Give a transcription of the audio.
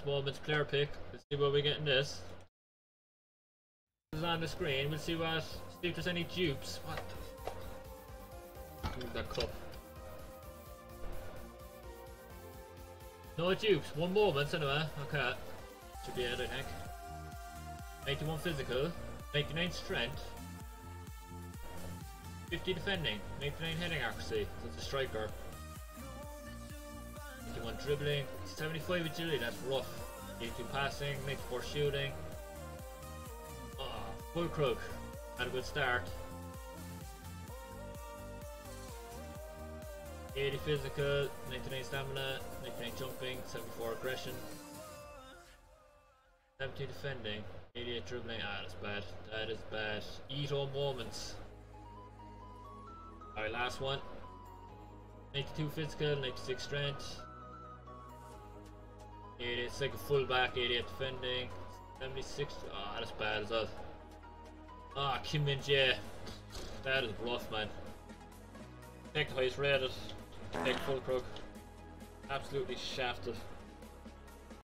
Moments player pick. Let's see what we get in this. This is on the screen. We'll see what. See if there's any dupes. What the? Move that cup. No dupes. 1 moment anyway. Okay. Should be it, I think. 81 physical. 99 strength. 50 defending. 99 heading accuracy. That's a striker. 81 dribbling. 75 agility. That's rough. 82 passing. 94 shooting. Full crook. Had a good start. 80 physical, 99 stamina, 99 jumping, 74 aggression, 70 defending, 88 dribbling. That's bad. That is bad. Ito moments. Alright, last one. 92 physical, 96 strength. 88, it's like a fullback, 88 defending, 76. That's bad as well. Kim Min-jae. That is rough, man. Take the highest rated. Take full crook. Absolutely shafted.